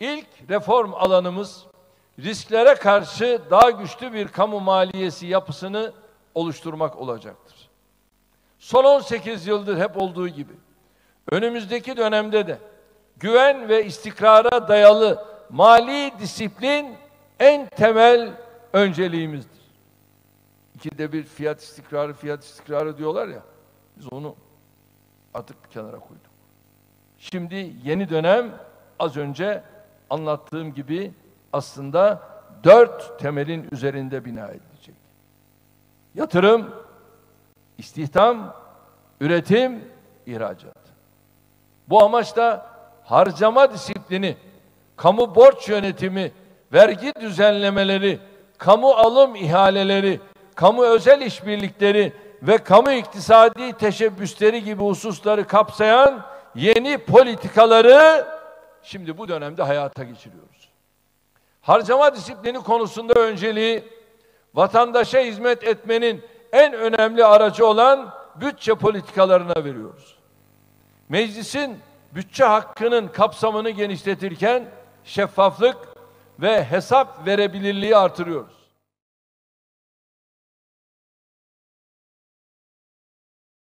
İlk reform alanımız risklere karşı daha güçlü bir kamu maliyesi yapısını oluşturmak olacaktır. Son 18 yıldır hep olduğu gibi önümüzdeki dönemde de güven ve istikrara dayalı mali disiplin en temel önceliğimizdir. İkide bir fiyat istikrarı diyorlar ya, biz onu artık bir kenara koyduk. Şimdi yeni dönem az önce anlattığım gibi aslında 4 temelin üzerinde bina edilecek. Yatırım, istihdam, üretim, ihracat. Bu amaçla harcama disiplini, kamu borç yönetimi, vergi düzenlemeleri, kamu alım ihaleleri, kamu özel işbirlikleri ve kamu iktisadi teşebbüsleri gibi hususları kapsayan yeni politikaları şimdi bu dönemde hayata geçiriyoruz. Harcama disiplini konusunda önceliği vatandaşa hizmet etmenin en önemli aracı olan bütçe politikalarına veriyoruz. Meclisin bütçe hakkının kapsamını genişletirken şeffaflık ve hesap verebilirliği artırıyoruz.